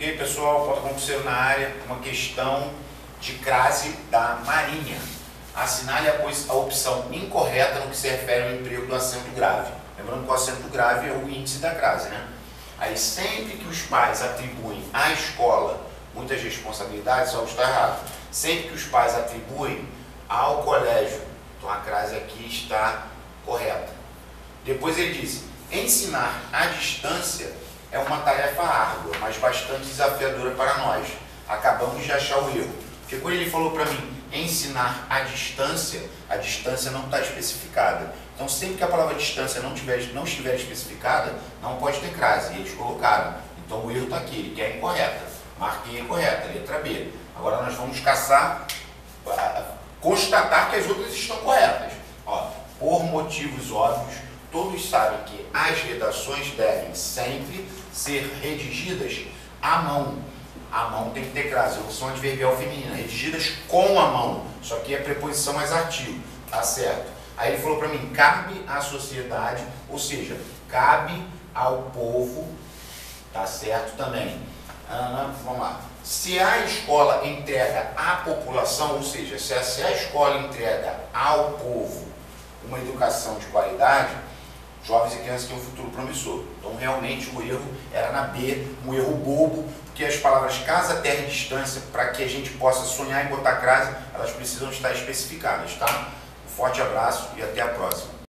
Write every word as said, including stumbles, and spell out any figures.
E aí, pessoal, Pauta Concurseiro na área, uma questão de crase da Marinha. Assinale a, a opção incorreta no que se refere ao emprego do acento grave. Lembrando que o acento grave é o índice da crase, né? Aí, sempre que os pais atribuem à escola muitas responsabilidades, algo está errado. Sempre que os pais atribuem ao colégio, então a crase aqui está correta. Depois ele diz, ensinar à distância é uma tarefa árdua, mas bastante desafiadora para nós. Acabamos de achar o erro. Porque quando ele falou para mim, ensinar à distância, a distância não está especificada. Então, sempre que a palavra distância não, tiver, não estiver especificada, não pode ter crase. E eles colocaram. Então, o erro está aqui, ele quer incorreta. Marquei incorreta, letra B. Agora, nós vamos caçar, constatar que as outras estão corretas. Ó, por motivos óbvios, todos sabem que as redações devem sempre ser redigidas à mão. A mão tem que ter crase, opção adverbial feminina, redigidas com a mão. Isso aqui é preposição mais artigo, tá certo? Aí ele falou para mim, cabe à sociedade, ou seja, cabe ao povo, tá certo também. Ah, vamos lá. Se a escola entrega à população, ou seja, se a, se a escola entrega ao povo uma educação de qualidade, jovens e crianças têm um futuro promissor. Então, realmente, o erro era na B, um erro bobo, porque as palavras casa, terra e distância, para que a gente possa sonhar e botar crase, elas precisam estar especificadas, tá? Um forte abraço e até a próxima.